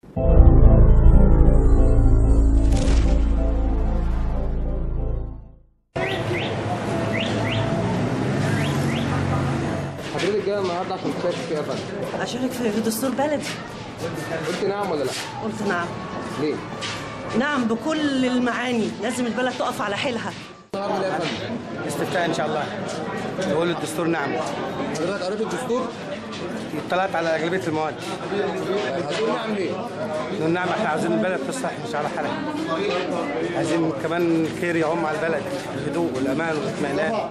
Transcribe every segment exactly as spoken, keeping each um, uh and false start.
حضرتك جايه النهارده عشان تشارك في ايه يا فندم؟ اشارك في دستور بلدي. قلت نعم ولا لا؟ قلت نعم. ليه؟ نعم بكل المعاني، لازم البلد تقف على حيلها. النهارده ايه يا فندم؟ استفتاء ان شاء الله. نقول الدستور نعم. حضرتك قريت الدستور؟ اطلعت على اغلبيه المواد. هتقول نعم ليه؟ نقول نعم، احنا عاوزين البلد تصلح مش على حالها. عايزين كمان الخير يعم على البلد، الهدوء والامان والاطمئنان.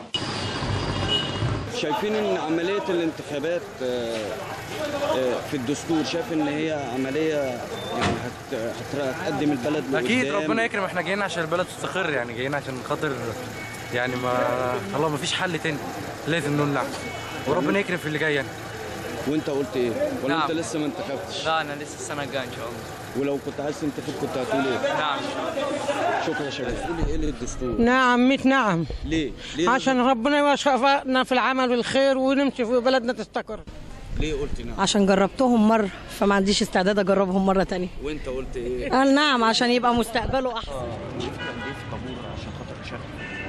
شايفين ان عمليه الانتخابات في الدستور، شايف ان هي عمليه يعني هتقدم البلد لقدام؟ اكيد ربنا يكرم، احنا جايين عشان البلد تستقر، يعني جايين عشان خاطر يعني ما الله ما فيش حل تاني، لازم نقول نعم وربنا يكرم في اللي جاي يعني. وانت قلت ايه؟ ولا نعم. انت لسه ما انتخبتش؟ لا انا لسه السنه الجايه ان شاء الله. ولو كنت عايز تنتخب كنت هتقول ايه؟ نعم. شكرا يا شباب. تقولي ايه للدستور؟ نعم ميت نعم. ليه؟ ليه عشان ربنا يوفقنا في العمل والخير ونمشي في بلدنا تستقر. ليه قلت نعم؟ عشان جربتهم مرة فما عنديش استعداد اجربهم مرة تانية. وانت قلت ايه؟ قال نعم عشان يبقى مستقبله احسن. شفت قد ايه في طابور عشان خاطر اشارك؟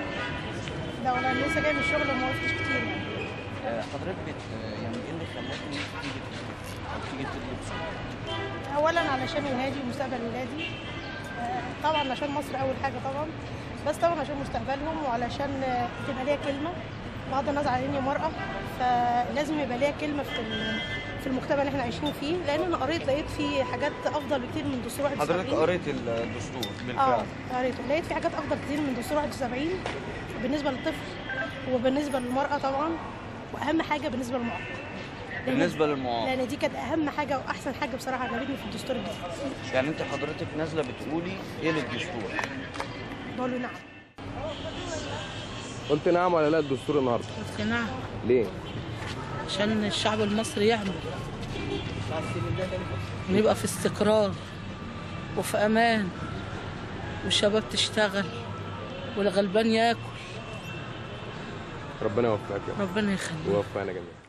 لا ولا لسه جاي من الشغل وما وقفتش كتير يعني. حضرتك بت يعني ايه اللي خلاك تيجي او تيجي تطلب؟ اولا علشان ولادي ومستقبل ولادي، طبعا عشان مصر اول حاجه طبعا، بس طبعا عشان مستقبلهم وعلشان تبقى ليها كلمه، بغض النظر عن اني مرأة فلازم يبقى ليها كلمه في في المجتمع اللي احنا عايشين فيه، لان انا قريت لقيت فيه حاجات افضل بكتير من دستور واحد وسبعين. حضرتك قريت الدستور بالفعل؟ اه قريته، لقيت فيه حاجات افضل كتير من دستور واحد وسبعين بالنسبه للطفل وبالنسبه للمرأة طبعا، واهم حاجه بالنسبه للمعاق. بالنسبه للمعاق لان دي كانت اهم حاجه واحسن حاجه بصراحه عجبتني في الدستور الجديد. يعني انت حضرتك نازله بتقولي ايه للدستور؟ بقول له نعم. قلت نعم ولا لا الدستور النهارده؟ قلت نعم. ليه؟ عشان الشعب المصري يعمل ونبقى في استقرار وفي امان والشباب تشتغل والغلبان ياكل. ربنا يوفقك يا رب. ربنا يخليك ويوفقنا جميعا.